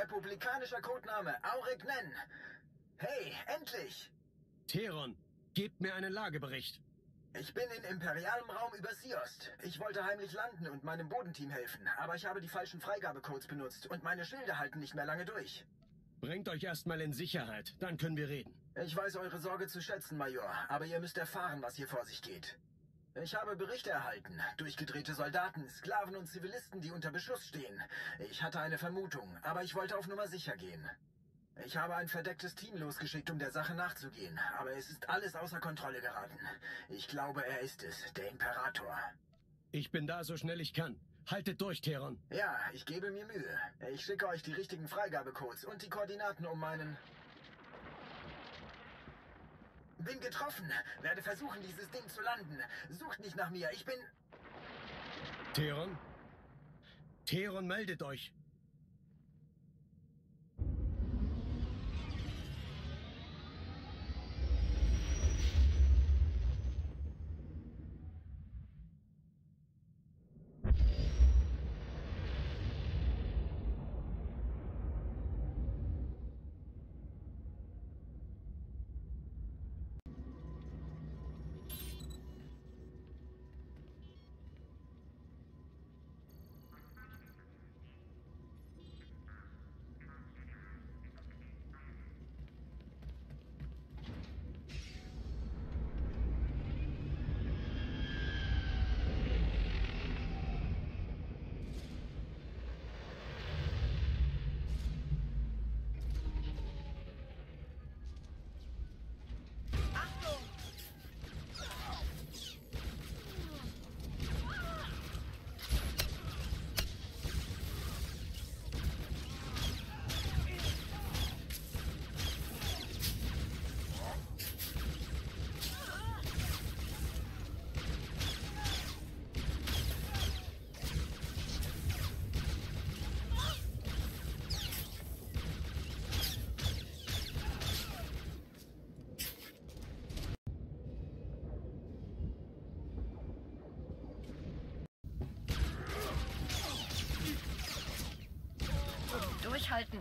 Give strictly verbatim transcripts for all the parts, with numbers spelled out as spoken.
Republikanischer Codename Auric Nen. Hey, endlich! Theron, gebt mir einen Lagebericht. Ich bin in imperialem Raum über Siost. Ich wollte heimlich landen und meinem Bodenteam helfen, aber ich habe die falschen Freigabecodes benutzt und meine Schilde halten nicht mehr lange durch. Bringt euch erstmal in Sicherheit, dann können wir reden. Ich weiß eure Sorge zu schätzen, Major, aber ihr müsst erfahren, was hier vor sich geht. Ich habe Berichte erhalten. Durchgedrehte Soldaten, Sklaven und Zivilisten, die unter Beschuss stehen. Ich hatte eine Vermutung, aber ich wollte auf Nummer sicher gehen. Ich habe ein verdecktes Team losgeschickt, um der Sache nachzugehen, aber es ist alles außer Kontrolle geraten. Ich glaube, er ist es, der Imperator. Ich bin da, so schnell ich kann. Haltet durch, Theron. Ja, ich gebe mir Mühe. Ich schicke euch die richtigen Freigabecodes und die Koordinaten um meinen... Bin getroffen. Werde versuchen, dieses Ding zu landen. Sucht nicht nach mir. Ich bin... Theron? Theron, meldet euch. Durchhalten.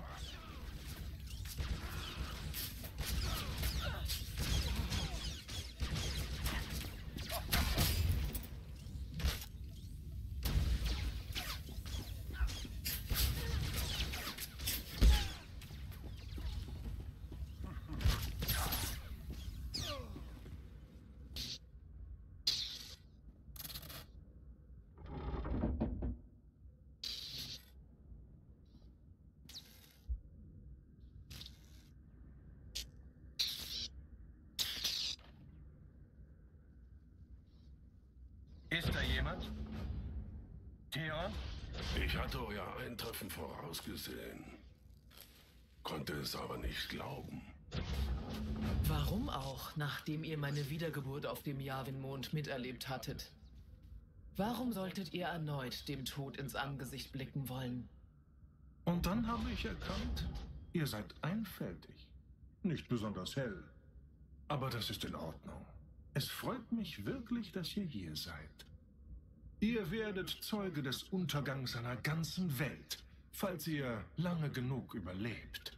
Ist da jemand? Theron? Ich hatte euer Eintreffen vorausgesehen, konnte es aber nicht glauben. Warum auch, nachdem ihr meine Wiedergeburt auf dem Yavin-Mond miterlebt hattet? Warum solltet ihr erneut dem Tod ins Angesicht blicken wollen? Und dann habe ich erkannt, ihr seid einfältig. Nicht besonders hell. Aber das ist in Ordnung. Es freut mich wirklich, dass ihr hier seid. Ihr werdet Zeuge des Untergangs einer ganzen Welt, falls ihr lange genug überlebt.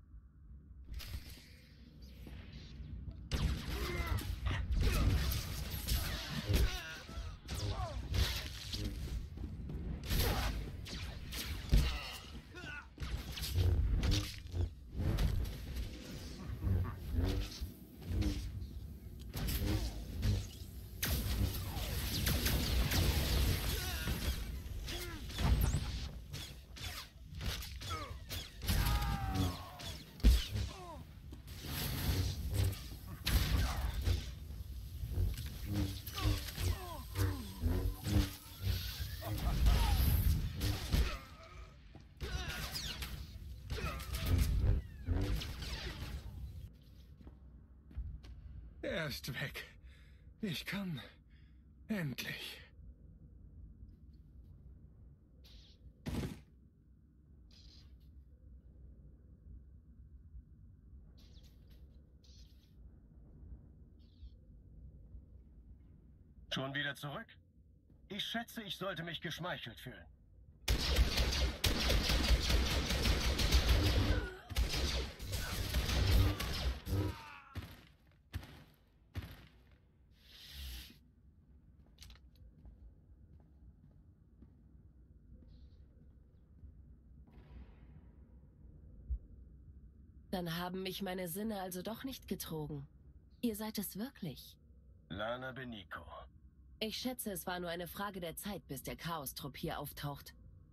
Er ist weg. Ich kann... endlich. Schon wieder zurück? Ich schätze, ich sollte mich geschmeichelt fühlen. Dann haben mich meine Sinne also doch nicht getrogen. Ihr seid es wirklich. Lana Beniko. Ich schätze, es war nur eine Frage der Zeit, bis der Chaos-Trupp hier auftaucht.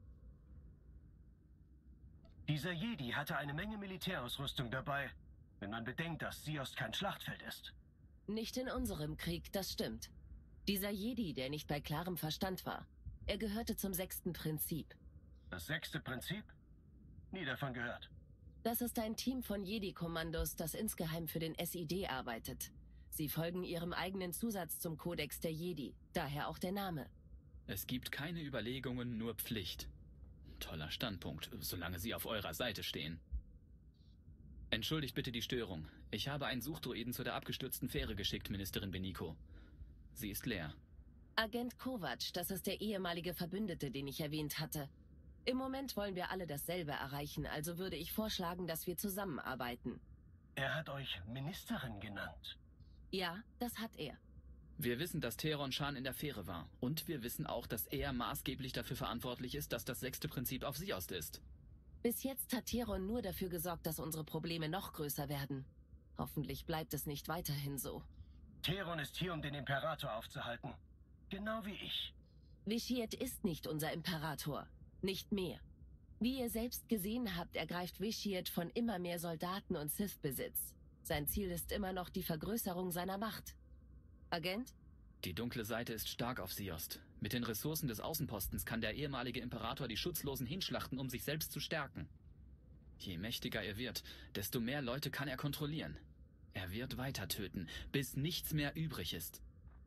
Dieser Jedi hatte eine Menge Militärausrüstung dabei, wenn man bedenkt, dass Ziost kein Schlachtfeld ist. Nicht in unserem Krieg, das stimmt. Dieser Jedi, der nicht bei klarem Verstand war. Er gehörte zum sechsten Prinzip. Das sechste Prinzip? Nie davon gehört. Das ist ein Team von Jedi-Kommandos, das insgeheim für den S I D arbeitet. Sie folgen ihrem eigenen Zusatz zum Kodex der Jedi, daher auch der Name. Es gibt keine Überlegungen, nur Pflicht. Toller Standpunkt, solange Sie auf eurer Seite stehen. Entschuldigt bitte die Störung. Ich habe einen Suchdruiden zu der abgestürzten Fähre geschickt, Ministerin Beniko. Sie ist leer. Agent Kovac, das ist der ehemalige Verbündete, den ich erwähnt hatte. Im Moment wollen wir alle dasselbe erreichen, also würde ich vorschlagen, dass wir zusammenarbeiten. Er hat euch Ministerin genannt. Ja, das hat er. Wir wissen, dass Theron Shan in der Fähre war. Und wir wissen auch, dass er maßgeblich dafür verantwortlich ist, dass das sechste Prinzip auf Ziost ist. Bis jetzt hat Theron nur dafür gesorgt, dass unsere Probleme noch größer werden. Hoffentlich bleibt es nicht weiterhin so. Theron ist hier, um den Imperator aufzuhalten. Genau wie ich. Wishiet ist nicht unser Imperator. Nicht mehr. Wie ihr selbst gesehen habt, ergreift Wishiet von immer mehr Soldaten und Sith-Besitz. Sein Ziel ist immer noch die Vergrößerung seiner Macht. Agent? Die dunkle Seite ist stark auf Ziost. Mit den Ressourcen des Außenpostens kann der ehemalige Imperator die Schutzlosen hinschlachten, um sich selbst zu stärken. Je mächtiger er wird, desto mehr Leute kann er kontrollieren. Er wird weiter töten, bis nichts mehr übrig ist.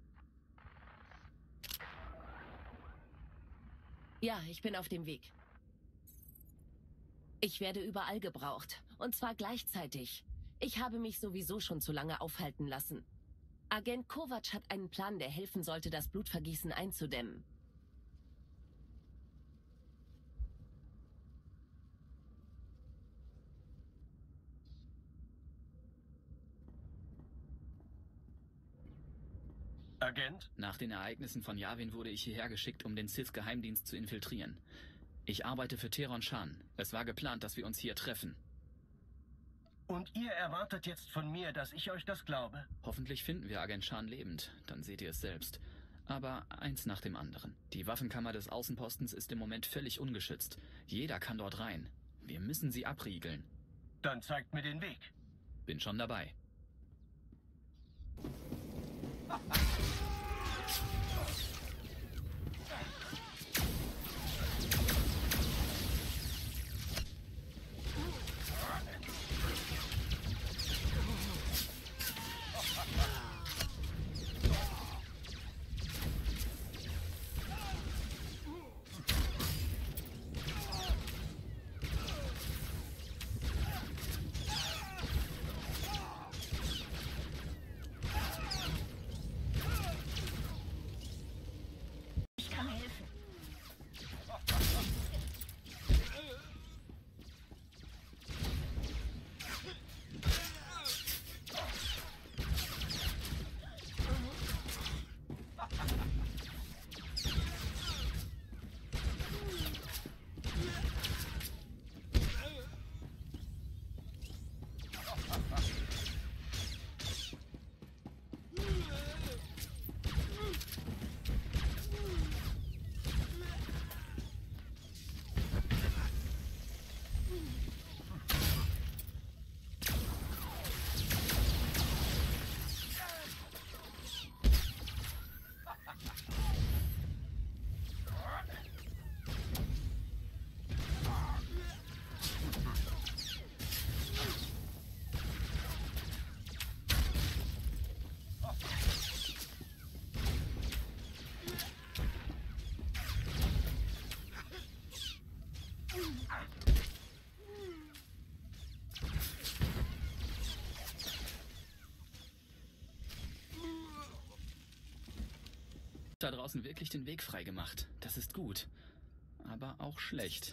Ja, ich bin auf dem Weg. Ich werde überall gebraucht. Und zwar gleichzeitig. Ich habe mich sowieso schon zu lange aufhalten lassen. Agent Kovac hat einen Plan, der helfen sollte, das Blutvergießen einzudämmen. Agent? Nach den Ereignissen von Yavin wurde ich hierher geschickt, um den Sith-Geheimdienst zu infiltrieren. Ich arbeite für Theron Shan. Es war geplant, dass wir uns hier treffen. Und ihr erwartet jetzt von mir, dass ich euch das glaube? Hoffentlich finden wir Agent Shan lebend, dann seht ihr es selbst. Aber eins nach dem anderen. Die Waffenkammer des Außenpostens ist im Moment völlig ungeschützt. Jeder kann dort rein. Wir müssen sie abriegeln. Dann zeigt mir den Weg. Bin schon dabei. Da draußen wirklich den Weg freigemacht. Das ist gut. Aber auch schlecht.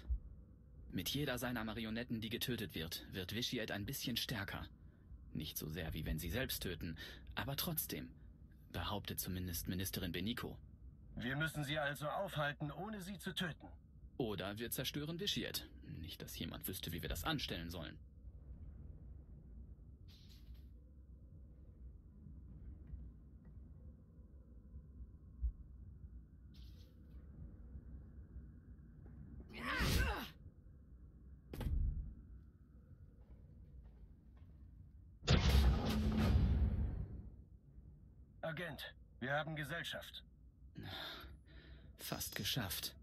Mit jeder seiner Marionetten, die getötet wird, wird Wishiet ein bisschen stärker. Nicht so sehr, wie wenn sie selbst töten, aber trotzdem. Behauptet zumindest Ministerin Beniko. Wir müssen sie also aufhalten, ohne sie zu töten. Oder wir zerstören Wishiet. Nicht, dass jemand wüsste, wie wir das anstellen sollen. Agent, wir haben Gesellschaft. Fast geschafft.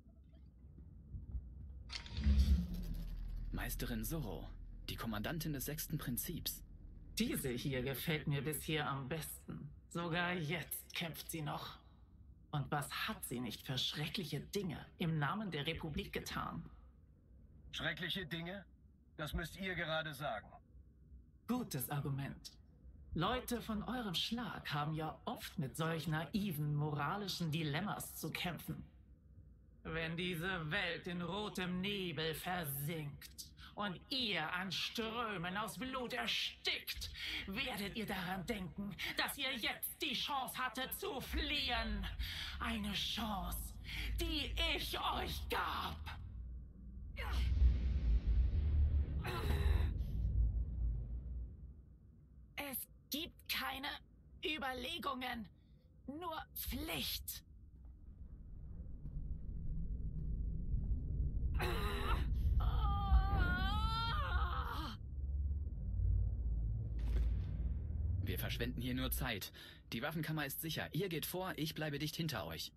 Meisterin Zorro, die Kommandantin des sechsten Prinzips. Diese hier gefällt mir bisher am besten. Sogar jetzt kämpft sie noch. Und was hat sie nicht für schreckliche Dinge im Namen der Republik getan? Schreckliche Dinge? Das müsst ihr gerade sagen. Gutes Argument. Leute von eurem Schlag haben ja oft mit solch naiven moralischen Dilemmas zu kämpfen. Wenn diese Welt in rotem Nebel versinkt und ihr an Strömen aus Blut erstickt, werdet ihr daran denken, dass ihr jetzt die Chance hattet zu fliehen. Eine Chance, die ich euch gab. Es gibt keine Überlegungen, nur Pflicht. Wir verschwenden hier nur Zeit. Die Waffenkammer ist sicher. Ihr geht vor, ich bleibe dicht hinter euch.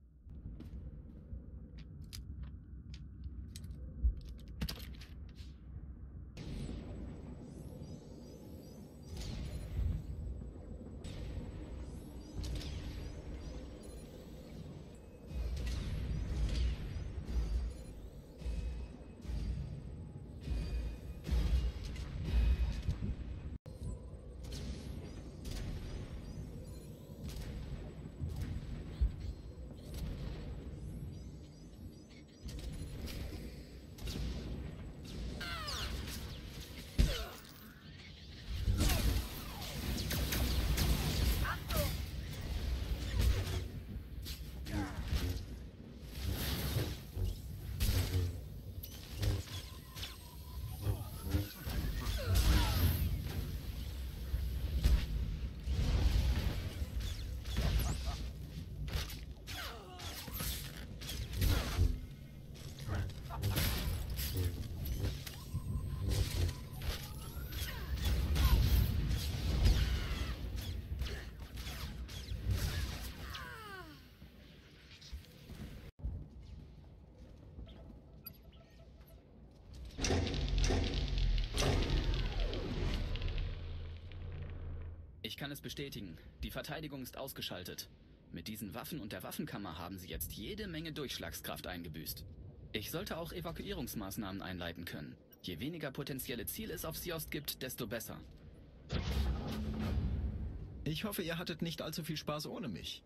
Ich kann es bestätigen. Die Verteidigung ist ausgeschaltet. Mit diesen Waffen und der Waffenkammer haben sie jetzt jede Menge Durchschlagskraft eingebüßt. Ich sollte auch Evakuierungsmaßnahmen einleiten können. Je weniger potenzielle Ziele es auf Ziost gibt, desto besser. Ich hoffe, ihr hattet nicht allzu viel Spaß ohne mich.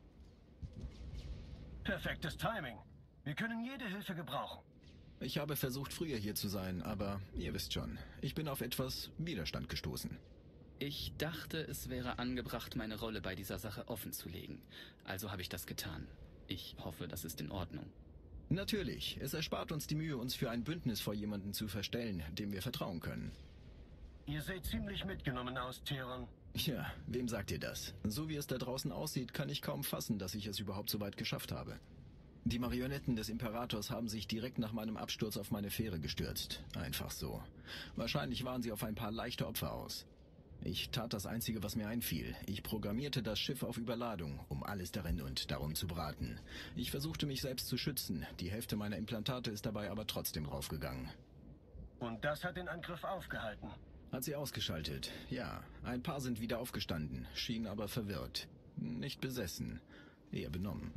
Perfektes Timing. Wir können jede Hilfe gebrauchen. Ich habe versucht, früher hier zu sein, aber ihr wisst schon, ich bin auf etwas Widerstand gestoßen. Ich dachte, es wäre angebracht, meine Rolle bei dieser Sache offen zu legen. Also habe ich das getan. Ich hoffe, das ist in Ordnung. Natürlich. Es erspart uns die Mühe, uns für ein Bündnis vor jemanden zu verstellen, dem wir vertrauen können. Ihr seht ziemlich mitgenommen aus, Theron. Ja, wem sagt ihr das? So wie es da draußen aussieht, kann ich kaum fassen, dass ich es überhaupt so weit geschafft habe. Die Marionetten des Imperators haben sich direkt nach meinem Absturz auf meine Fähre gestürzt. Einfach so. Wahrscheinlich waren sie auf ein paar leichte Opfer aus. Ich tat das Einzige, was mir einfiel. Ich programmierte das Schiff auf Überladung, um alles darin und darum zu braten. Ich versuchte mich selbst zu schützen. Die Hälfte meiner Implantate ist dabei aber trotzdem draufgegangen. Und das hat den Angriff aufgehalten? Hat sie ausgeschaltet, ja. Ein paar sind wieder aufgestanden, schienen aber verwirrt. Nicht besessen, eher benommen.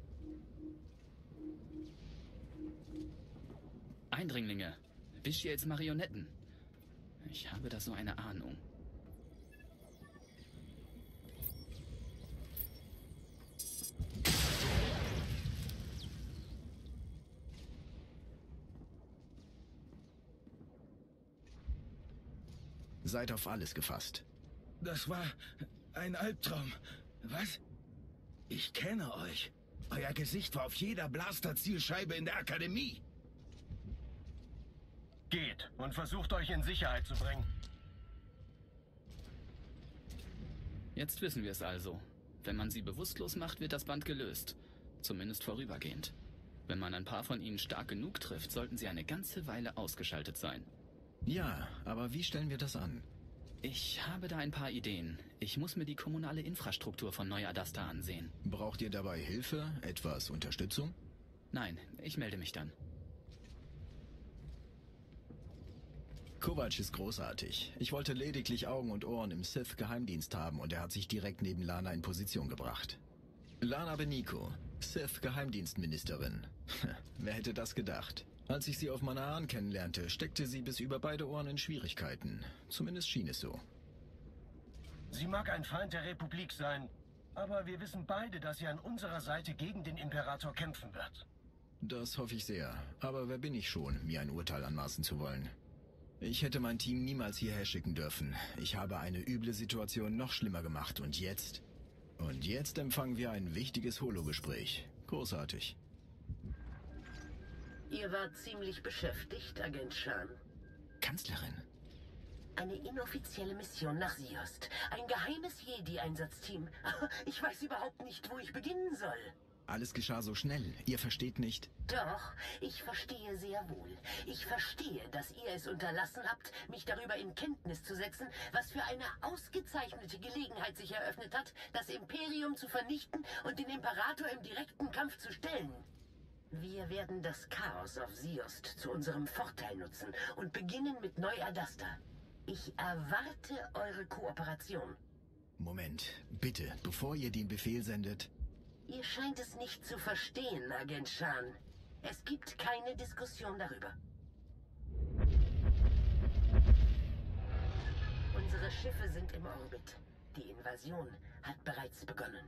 Eindringlinge. Vishiels Marionetten. Ich habe da so eine Ahnung. Seid auf alles gefasst. Das war ein Albtraum. Was? Ich kenne euch. Euer Gesicht war auf jeder Blaster-Zielscheibe in der Akademie. Geht und versucht euch in Sicherheit zu bringen. Jetzt wissen wir es also. Wenn man sie bewusstlos macht, wird das Band gelöst. Zumindest vorübergehend. Wenn man ein paar von ihnen stark genug trifft, sollten sie eine ganze Weile ausgeschaltet sein. Ja, aber wie stellen wir das an? Ich habe da ein paar Ideen. Ich muss mir die kommunale Infrastruktur von Neu-Adasta ansehen. Braucht ihr dabei Hilfe? Etwas Unterstützung? Nein, ich melde mich dann. Kovac ist großartig. Ich wollte lediglich Augen und Ohren im Sith-Geheimdienst haben und er hat sich direkt neben Lana in Position gebracht. Lana Beniko, Sith-Geheimdienstministerin. Wer hätte das gedacht? Als ich sie auf Manaan kennenlernte, steckte sie bis über beide Ohren in Schwierigkeiten. Zumindest schien es so. Sie mag ein Feind der Republik sein, aber wir wissen beide, dass sie an unserer Seite gegen den Imperator kämpfen wird. Das hoffe ich sehr. Aber wer bin ich schon, mir ein Urteil anmaßen zu wollen? Ich hätte mein Team niemals hierher schicken dürfen. Ich habe eine üble Situation noch schlimmer gemacht und jetzt... Und jetzt empfangen wir ein wichtiges Holo-Gespräch. Großartig. Ihr wart ziemlich beschäftigt, Agent Shan. Kanzlerin. Eine inoffizielle Mission nach Siost. Ein geheimes Jedi-Einsatzteam. Ich weiß überhaupt nicht, wo ich beginnen soll. Alles geschah so schnell. Ihr versteht nicht? Doch, ich verstehe sehr wohl. Ich verstehe, dass ihr es unterlassen habt, mich darüber in Kenntnis zu setzen, was für eine ausgezeichnete Gelegenheit sich eröffnet hat, das Imperium zu vernichten und den Imperator im direkten Kampf zu stellen. Wir werden das Chaos auf Siost zu unserem Vorteil nutzen und beginnen mit Neu-Adasta. Ich erwarte eure Kooperation. Moment, bitte, bevor ihr den Befehl sendet... Ihr scheint es nicht zu verstehen, Agent Shan. Es gibt keine Diskussion darüber. Unsere Schiffe sind im Orbit. Die Invasion hat bereits begonnen.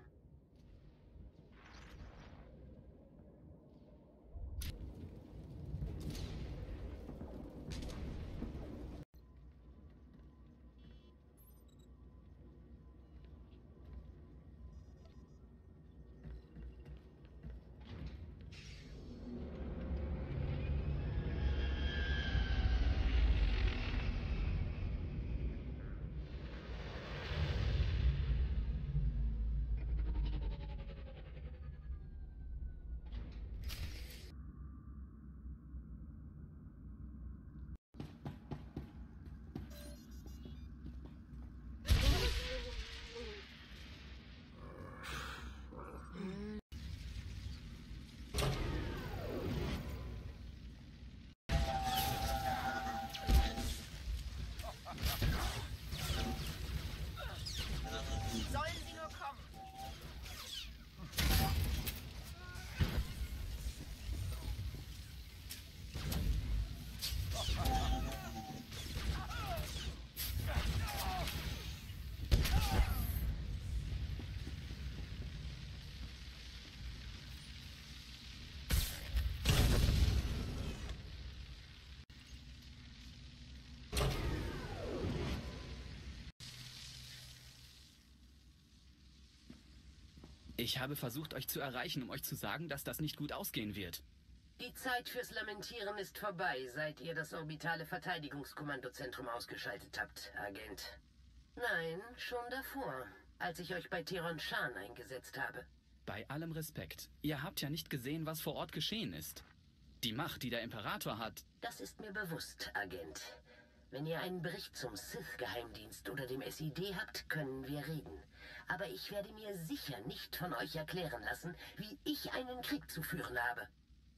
Ich habe versucht, euch zu erreichen, um euch zu sagen, dass das nicht gut ausgehen wird. Die Zeit fürs Lamentieren ist vorbei, seit ihr das orbitale Verteidigungskommandozentrum ausgeschaltet habt, Agent. Nein, schon davor, als ich euch bei Teron Shan eingesetzt habe. Bei allem Respekt, ihr habt ja nicht gesehen, was vor Ort geschehen ist. Die Macht, die der Imperator hat... Das ist mir bewusst, Agent. Wenn ihr einen Bericht zum Sith-Geheimdienst oder dem S I D habt, können wir reden. Aber ich werde mir sicher nicht von euch erklären lassen, wie ich einen Krieg zu führen habe.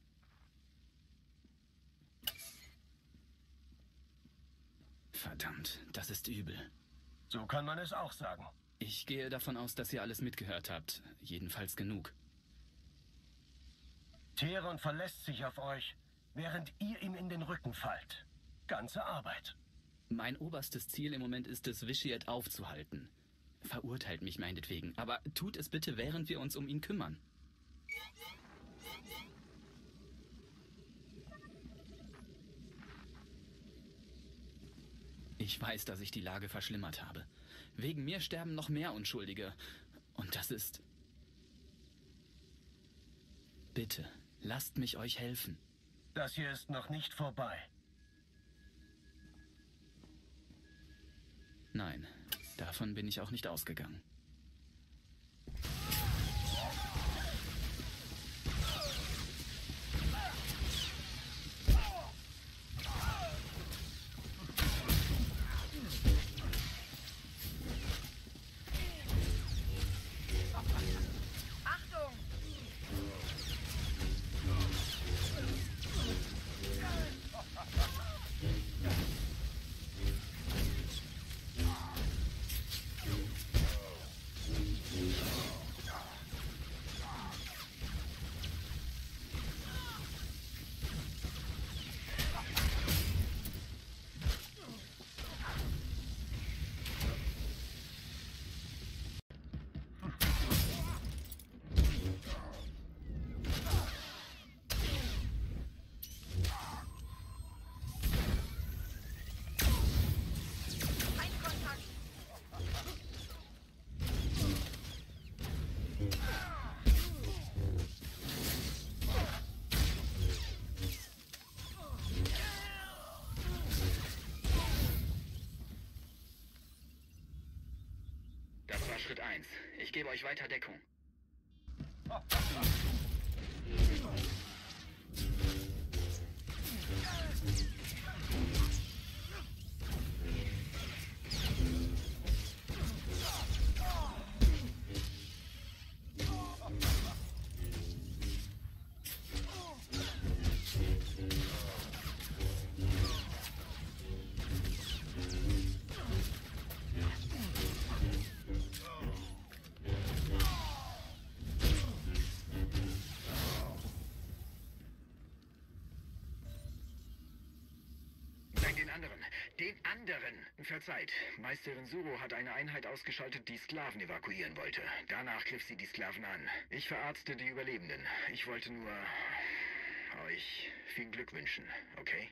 Verdammt, das ist übel. So kann man es auch sagen. Ich gehe davon aus, dass ihr alles mitgehört habt. Jedenfalls genug. Teron verlässt sich auf euch, während ihr ihm in den Rücken fallt. Ganze Arbeit. Mein oberstes Ziel im Moment ist es, Wishiet aufzuhalten. Verurteilt mich meinetwegen, aber tut es bitte, während wir uns um ihn kümmern. Ich weiß, dass ich die Lage verschlimmert habe. Wegen mir sterben noch mehr Unschuldige. Und das ist... Bitte, lasst mich euch helfen. Das hier ist noch nicht vorbei. Nein, davon bin ich auch nicht ausgegangen. Schritt eins. Ich gebe euch weiter Deckung. Den anderen. Den anderen. Verzeiht. Meisterin Suro hat eine Einheit ausgeschaltet, die Sklaven evakuieren wollte. Danach griff sie die Sklaven an. Ich verarzte die Überlebenden. Ich wollte nur euch viel Glück wünschen, okay?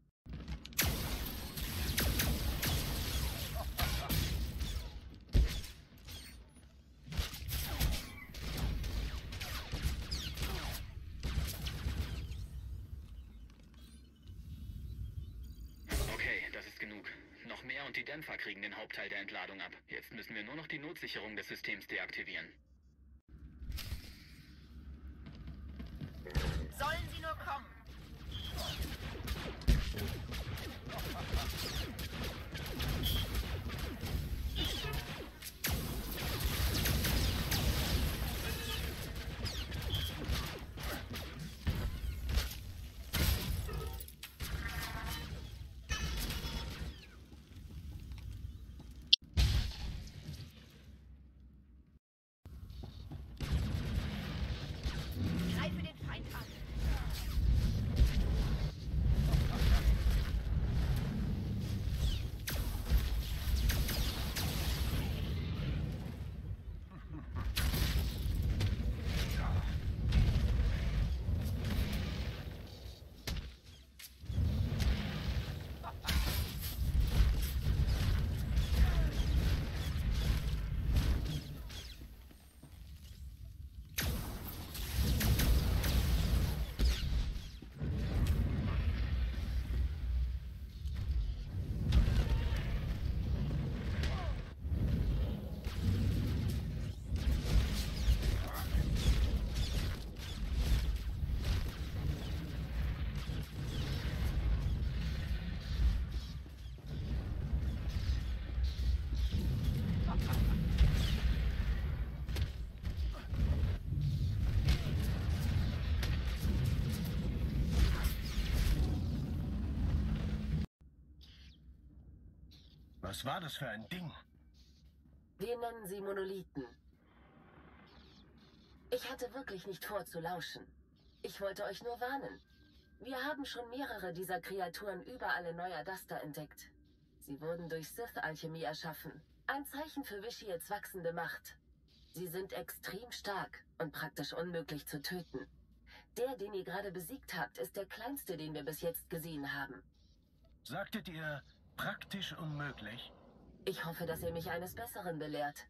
Noch mehr und die Dämpfer kriegen den Hauptteil der Entladung ab. Jetzt müssen wir nur noch die Notsicherung des Systems deaktivieren. Sollen sie nur kommen? Greife den Feind an. Was war das für ein Ding? Wir nennen sie Monolithen. Ich hatte wirklich nicht vor zu lauschen. Ich wollte euch nur warnen. Wir haben schon mehrere dieser Kreaturen überall in Neu-Adasta entdeckt. Sie wurden durch Sith-Alchemie erschaffen. Ein Zeichen für Vishiets wachsende Macht. Sie sind extrem stark und praktisch unmöglich zu töten. Der, den ihr gerade besiegt habt, ist der kleinste, den wir bis jetzt gesehen haben. Sagtet ihr praktisch unmöglich? Ich hoffe, dass ihr mich eines Besseren belehrt.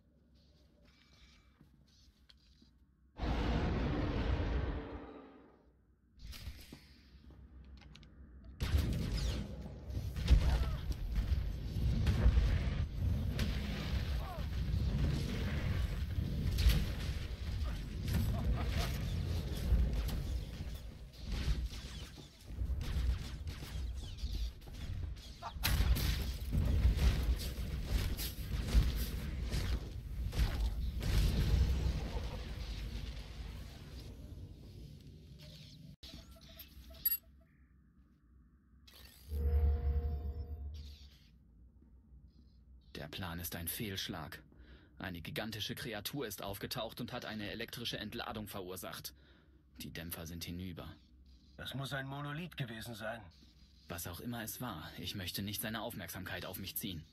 Der Plan ist ein Fehlschlag. Eine gigantische Kreatur ist aufgetaucht und hat eine elektrische Entladung verursacht. Die Dämpfer sind hinüber. Das muss ein Monolith gewesen sein. Was auch immer es war, ich möchte nicht seine Aufmerksamkeit auf mich ziehen.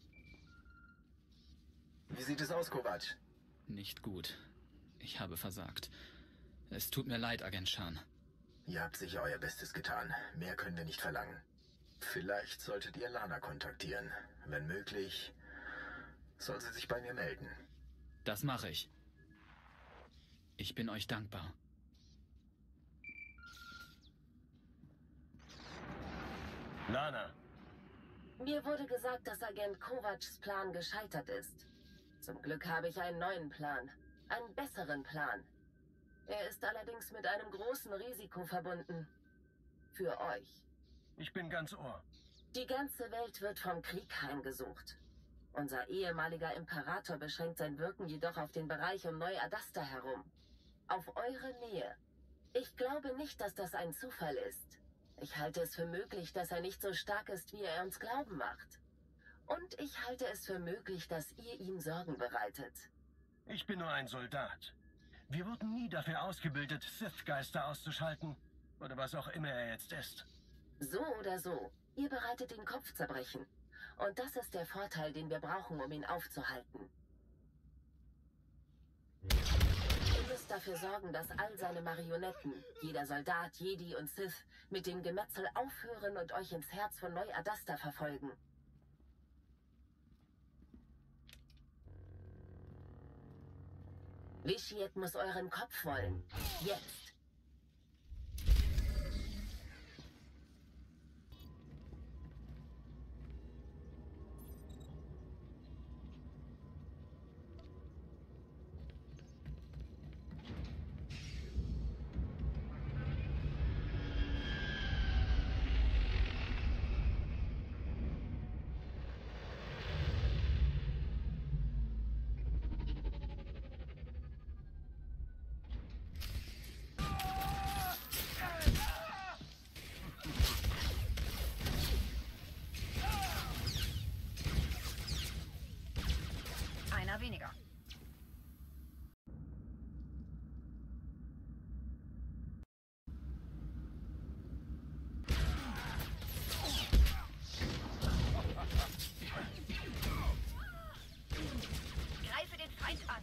Wie sieht es aus, Kovac? Nicht gut. Ich habe versagt. Es tut mir leid, Agent Shan. Ihr habt sicher euer Bestes getan. Mehr können wir nicht verlangen. Vielleicht solltet ihr Lana kontaktieren. Wenn möglich, soll sie sich bei mir melden. Das mache ich. Ich bin euch dankbar. Lana. Mir wurde gesagt, dass Agent Kovacs Plan gescheitert ist. Zum Glück habe ich einen neuen Plan. Einen besseren Plan. Er ist allerdings mit einem großen Risiko verbunden. Für euch. Ich bin ganz Ohr. Die ganze Welt wird vom Krieg heimgesucht. Unser ehemaliger Imperator beschränkt sein Wirken jedoch auf den Bereich um Neu-Adasta herum. Auf eure Nähe. Ich glaube nicht, dass das ein Zufall ist. Ich halte es für möglich, dass er nicht so stark ist, wie er uns glauben macht. Und ich halte es für möglich, dass ihr ihm Sorgen bereitet. Ich bin nur ein Soldat. Wir wurden nie dafür ausgebildet, Sith-Geister auszuschalten. Oder was auch immer er jetzt ist. So oder so, ihr bereitet ihm Kopfzerbrechen. Und das ist der Vorteil, den wir brauchen, um ihn aufzuhalten. Ihr müsst dafür sorgen, dass all seine Marionetten, jeder Soldat, Jedi und Sith, mit dem Gemetzel aufhören und euch ins Herz von Neu-Adasta verfolgen. Wishiet muss euren Kopf wollen. Jetzt. Einer weniger. Greife den Feind an.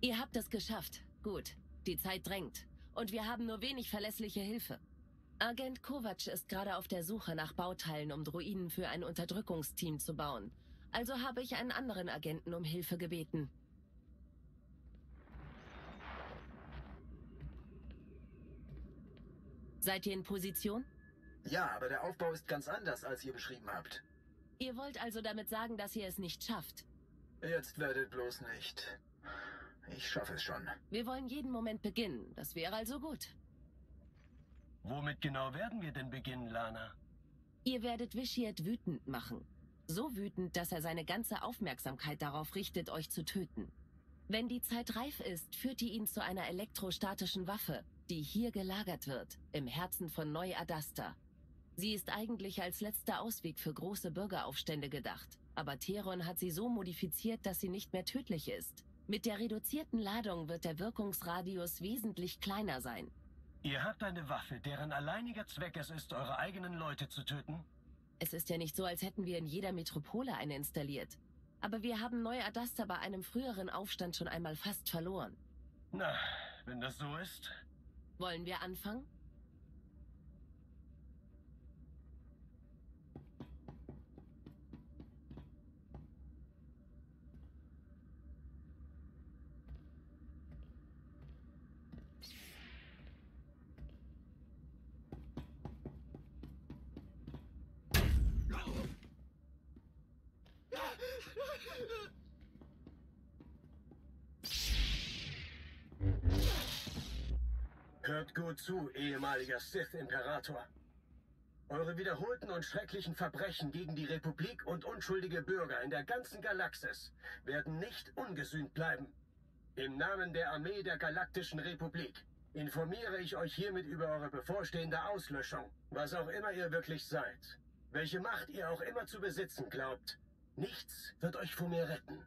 Ihr habt es geschafft. Gut. Die Zeit drängt. Und wir haben nur wenig verlässliche Hilfe. Agent Kovac ist gerade auf der Suche nach Bauteilen, um Droiden für ein Unterdrückungsteam zu bauen. Also habe ich einen anderen Agenten um Hilfe gebeten. Seid ihr in Position? Ja, aber der Aufbau ist ganz anders, als ihr beschrieben habt. Ihr wollt also damit sagen, dass ihr es nicht schafft? Jetzt werdet bloß nicht. Ich schaffe es schon. Wir wollen jeden Moment beginnen. Das wäre also gut. Womit genau werden wir denn beginnen, Lana? Ihr werdet Wishiet wütend machen. So wütend, dass er seine ganze Aufmerksamkeit darauf richtet, euch zu töten. Wenn die Zeit reif ist, führt ihr ihn zu einer elektrostatischen Waffe, die hier gelagert wird, im Herzen von Neu-Adasta. Sie ist eigentlich als letzter Ausweg für große Bürgeraufstände gedacht. Aber Theron hat sie so modifiziert, dass sie nicht mehr tödlich ist. Mit der reduzierten Ladung wird der Wirkungsradius wesentlich kleiner sein. Ihr habt eine Waffe, deren alleiniger Zweck es ist, eure eigenen Leute zu töten? Es ist ja nicht so, als hätten wir in jeder Metropole eine installiert. Aber wir haben Neu-Adasta bei einem früheren Aufstand schon einmal fast verloren. Na, wenn das so ist... Wollen wir anfangen? Hört gut zu, ehemaliger Sith-Imperator. Eure wiederholten und schrecklichen Verbrechen gegen die Republik und unschuldige Bürger in der ganzen Galaxis werden nicht ungesühnt bleiben. Im Namen der Armee der Galaktischen Republik informiere ich euch hiermit über eure bevorstehende Auslöschung, was auch immer ihr wirklich seid. Welche Macht ihr auch immer zu besitzen glaubt, nichts wird euch vor mir retten.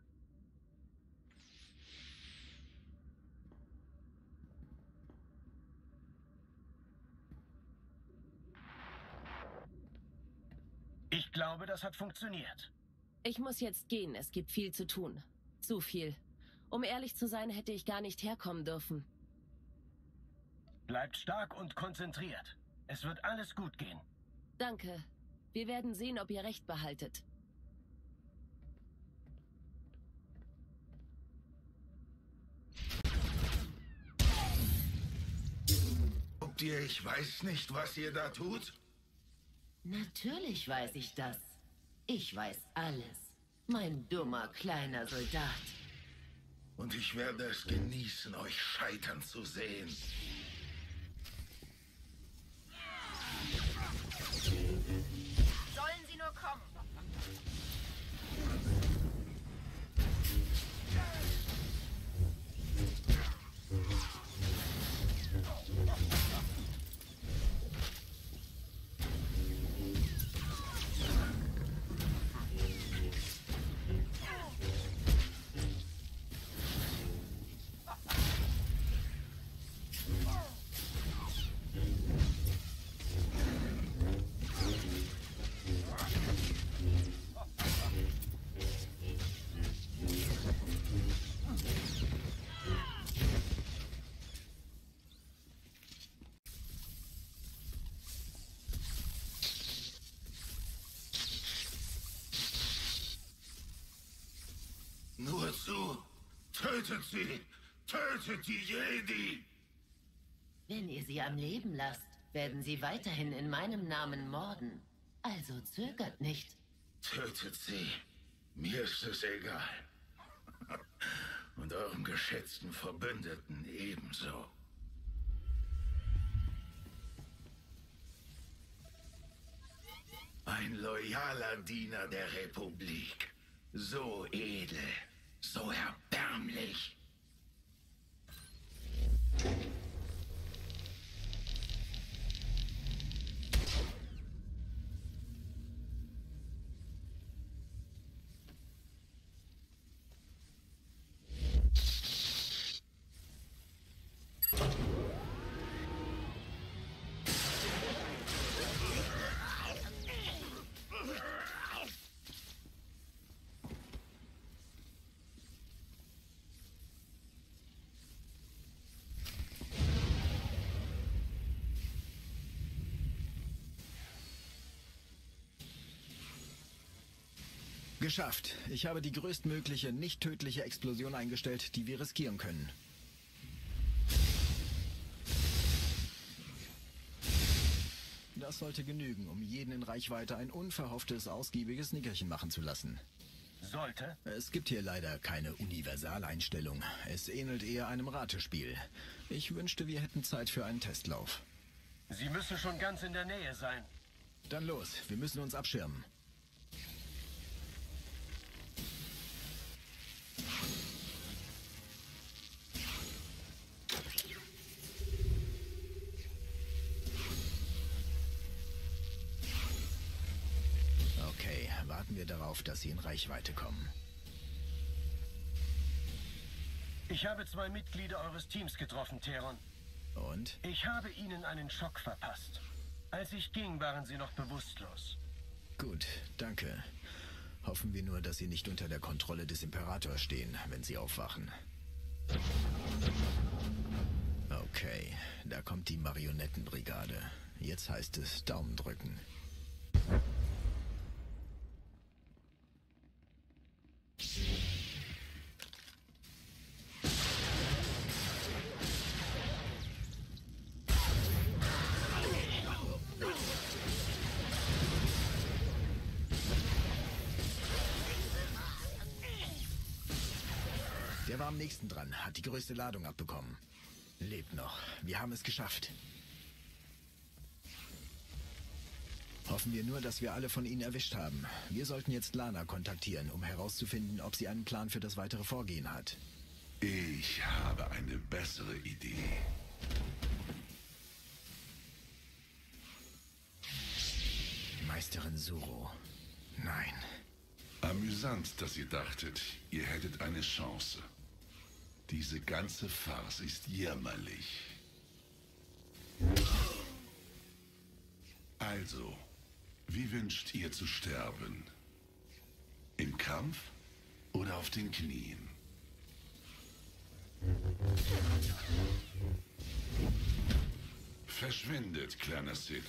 Ich glaube, das hat funktioniert. Ich muss jetzt gehen. Es gibt viel zu tun. Zu viel. Um ehrlich zu sein, hätte ich gar nicht herkommen dürfen. Bleibt stark und konzentriert. Es wird alles gut gehen. Danke. Wir werden sehen, ob ihr recht behaltet. Glaubt ihr, ich weiß nicht, was ihr da tut? Natürlich weiß ich das. Ich weiß alles. Mein dummer kleiner Soldat. Und ich werde es genießen, euch scheitern zu sehen. Sollen sie nur kommen. Nur zu! Tötet sie! Tötet die Jedi! Wenn ihr sie am Leben lasst, werden sie weiterhin in meinem Namen morden. Also zögert nicht. Tötet sie. Mir ist es egal. Und eurem geschätzten Verbündeten ebenso. Ein loyaler Diener der Republik. So edel, so erbärmlich. Geschafft. Ich habe die größtmögliche, nicht tödliche Explosion eingestellt, die wir riskieren können. Das sollte genügen, um jeden in Reichweite ein unverhofftes, ausgiebiges Nickerchen machen zu lassen. Sollte? Es gibt hier leider keine Universaleinstellung. Es ähnelt eher einem Ratespiel. Ich wünschte, wir hätten Zeit für einen Testlauf. Sie müssen schon ganz in der Nähe sein. Dann los, wir müssen uns abschirmen. Okay, warten wir darauf, dass sie in Reichweite kommen. Ich habe zwei Mitglieder eures Teams getroffen, Theron. Und? Ich habe ihnen einen Schock verpasst. Als ich ging, waren sie noch bewusstlos. Gut, danke. Hoffen wir nur, dass sie nicht unter der Kontrolle des Imperators stehen, wenn sie aufwachen. Okay, da kommt die Marionettenbrigade. Jetzt heißt es Daumen drücken. Der war am nächsten dran, hat die größte Ladung abbekommen. Lebt noch. Wir haben es geschafft. Hoffen wir nur, dass wir alle von ihnen erwischt haben. Wir sollten jetzt Lana kontaktieren, um herauszufinden, ob sie einen Plan für das weitere Vorgehen hat. Ich habe eine bessere Idee. Meisterin Suro. Nein. Amüsant, dass ihr dachtet, ihr hättet eine Chance. Diese ganze Farce ist jämmerlich. Also, wie wünscht ihr zu sterben? Im Kampf oder auf den Knien? Verschwindet, kleiner Sith.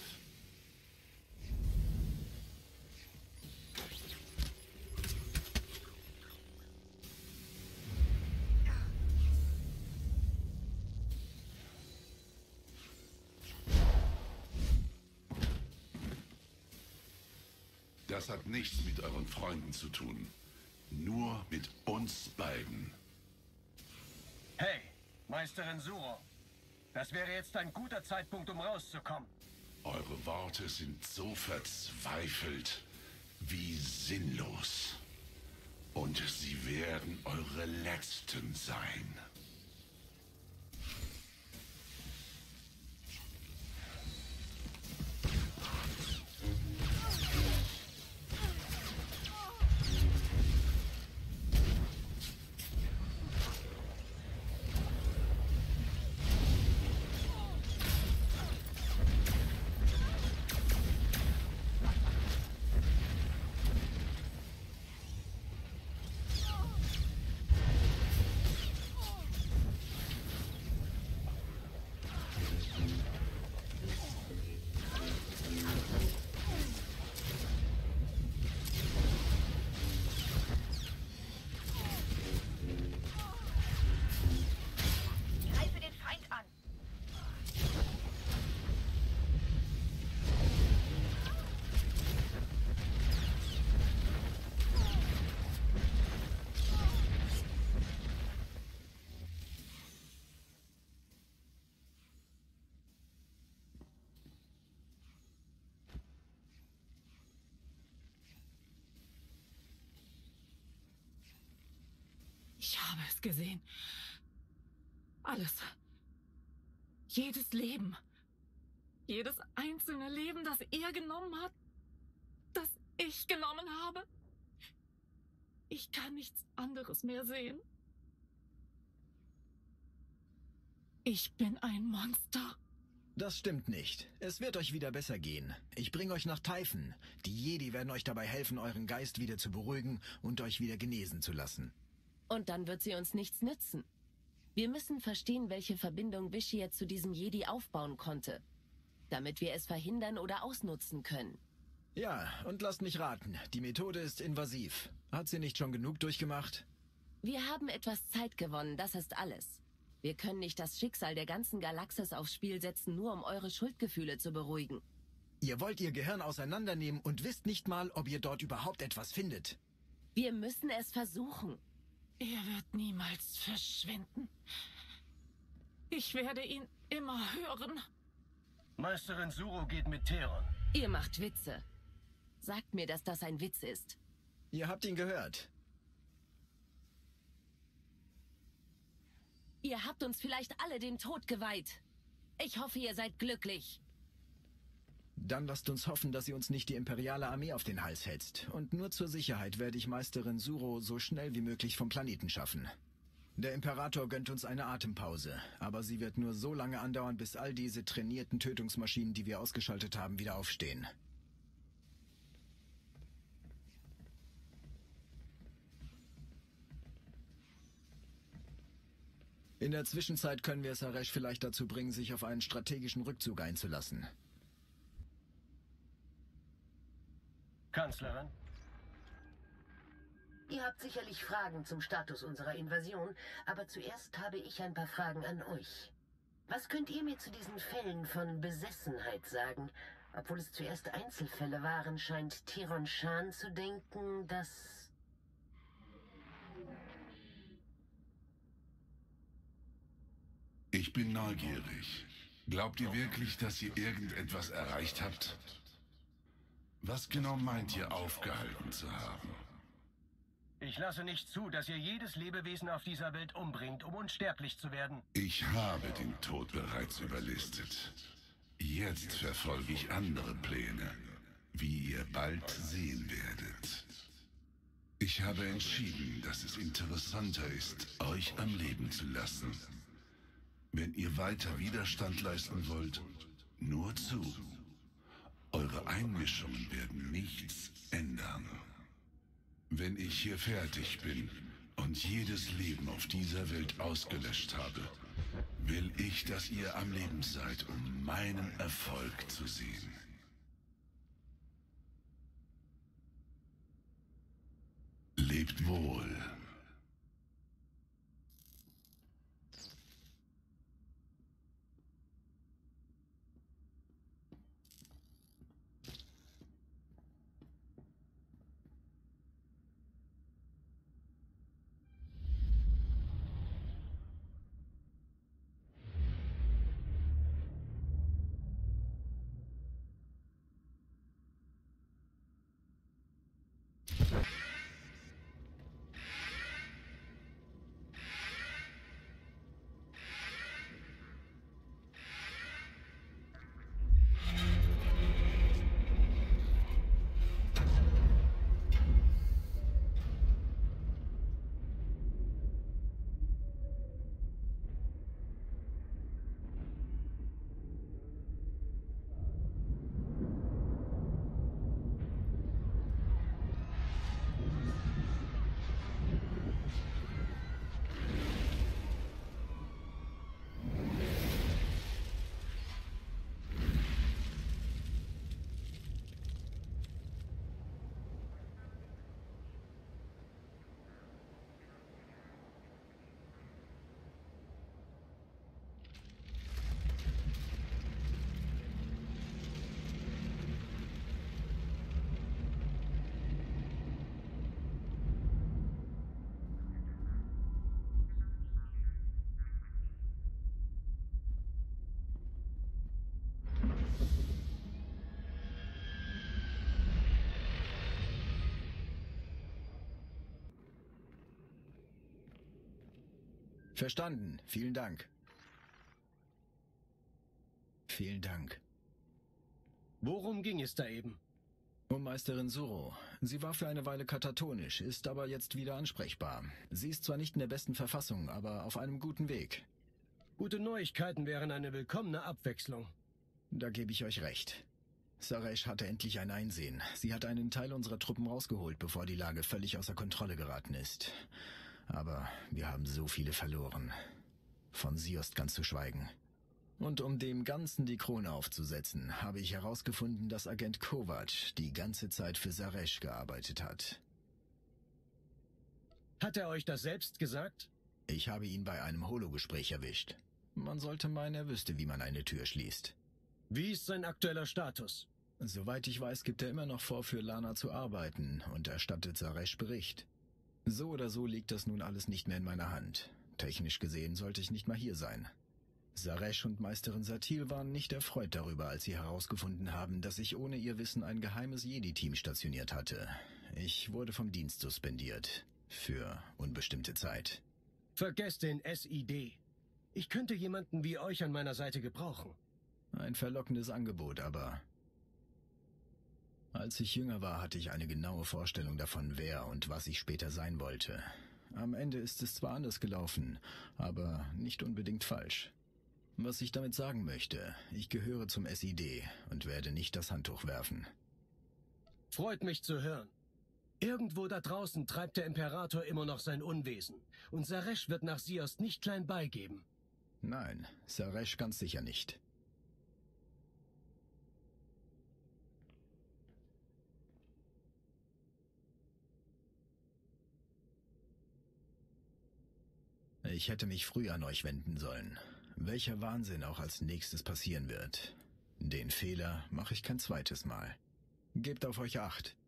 Das hat nichts mit euren Freunden zu tun. Nur mit uns beiden. Hey, Meisterin Suro. Das wäre jetzt ein guter Zeitpunkt, um rauszukommen. Eure Worte sind so verzweifelt wie sinnlos. Und sie werden eure letzten sein. Ich habe es gesehen. Alles. Jedes Leben. Jedes einzelne Leben, das er genommen hat, das ich genommen habe. Ich kann nichts anderes mehr sehen. Ich bin ein Monster. Das stimmt nicht. Es wird euch wieder besser gehen. Ich bringe euch nach Typhon. Die Jedi werden euch dabei helfen, euren Geist wieder zu beruhigen und euch wieder genesen zu lassen. Und dann wird sie uns nichts nützen. Wir müssen verstehen, welche Verbindung Wishiet zu diesem Jedi aufbauen konnte, damit wir es verhindern oder ausnutzen können. Ja, und lasst mich raten, die Methode ist invasiv. Hat sie nicht schon genug durchgemacht? Wir haben etwas Zeit gewonnen, das ist alles. Wir können nicht das Schicksal der ganzen Galaxis aufs Spiel setzen, nur um eure Schuldgefühle zu beruhigen. Ihr wollt ihr Gehirn auseinandernehmen und wisst nicht mal, ob ihr dort überhaupt etwas findet. Wir müssen es versuchen. Er wird niemals verschwinden. Ich werde ihn immer hören. Meisterin Suro geht mit Theron. Ihr macht Witze. Sagt mir, dass das ein Witz ist. Ihr habt ihn gehört. Ihr habt uns vielleicht alle dem Tod geweiht. Ich hoffe, ihr seid glücklich. Dann lasst uns hoffen, dass sie uns nicht die imperiale Armee auf den Hals hetzt. Und nur zur Sicherheit werde ich Meisterin Suro so schnell wie möglich vom Planeten schaffen. Der Imperator gönnt uns eine Atempause, aber sie wird nur so lange andauern, bis all diese trainierten Tötungsmaschinen, die wir ausgeschaltet haben, wieder aufstehen. In der Zwischenzeit können wir Saresh vielleicht dazu bringen, sich auf einen strategischen Rückzug einzulassen. Kanzlerin? Ihr habt sicherlich Fragen zum Status unserer Invasion, aber zuerst habe ich ein paar Fragen an euch. Was könnt ihr mir zu diesen Fällen von Besessenheit sagen? Obwohl es zuerst Einzelfälle waren, scheint Theron Shan zu denken, dass... Ich bin neugierig. Glaubt ihr wirklich, dass ihr irgendetwas erreicht habt? Was genau meint ihr, aufgehalten zu haben? Ich lasse nicht zu, dass ihr jedes Lebewesen auf dieser Welt umbringt, um unsterblich zu werden. Ich habe den Tod bereits überlistet. Jetzt verfolge ich andere Pläne, wie ihr bald sehen werdet. Ich habe entschieden, dass es interessanter ist, euch am Leben zu lassen. Wenn ihr weiter Widerstand leisten wollt, nur zu. Eure Einmischungen werden nichts ändern. Wenn ich hier fertig bin und jedes Leben auf dieser Welt ausgelöscht habe, will ich, dass ihr am Leben seid, um meinen Erfolg zu sehen. Lebt wohl. Verstanden. Vielen Dank. Vielen Dank. Worum ging es da eben? Um Meisterin Suro. Sie war für eine Weile katatonisch, ist aber jetzt wieder ansprechbar. Sie ist zwar nicht in der besten Verfassung, aber auf einem guten Weg. Gute Neuigkeiten wären eine willkommene Abwechslung. Da gebe ich euch recht. Saresh hatte endlich ein Einsehen. Sie hat einen Teil unserer Truppen rausgeholt, bevor die Lage völlig außer Kontrolle geraten ist. Aber wir haben so viele verloren. Von Siost ganz zu schweigen. Und um dem Ganzen die Krone aufzusetzen, habe ich herausgefunden, dass Agent Kovac die ganze Zeit für Saresh gearbeitet hat. Hat er euch das selbst gesagt? Ich habe ihn bei einem Holo-Gespräch erwischt. Man sollte meinen, er wüsste, wie man eine Tür schließt. Wie ist sein aktueller Status? Soweit ich weiß, gibt er immer noch vor, für Lana zu arbeiten und erstattet Saresh Bericht. So oder so liegt das nun alles nicht mehr in meiner Hand. Technisch gesehen sollte ich nicht mal hier sein. Saresh und Meisterin Satil waren nicht erfreut darüber, als sie herausgefunden haben, dass ich ohne ihr Wissen ein geheimes Jedi-Team stationiert hatte. Ich wurde vom Dienst suspendiert. Für unbestimmte Zeit. Vergesst den S I D. Ich könnte jemanden wie euch an meiner Seite gebrauchen. Ein verlockendes Angebot, aber... Als ich jünger war, hatte ich eine genaue Vorstellung davon, wer und was ich später sein wollte. Am Ende ist es zwar anders gelaufen, aber nicht unbedingt falsch. Was ich damit sagen möchte, ich gehöre zum S I D und werde nicht das Handtuch werfen. Freut mich zu hören. Irgendwo da draußen treibt der Imperator immer noch sein Unwesen. Und Saresh wird nach Siost nicht klein beigeben. Nein, Saresh ganz sicher nicht. Ich hätte mich früh an euch wenden sollen. Welcher Wahnsinn auch als nächstes passieren wird. Den Fehler mache ich kein zweites Mal. Gebt auf euch Acht.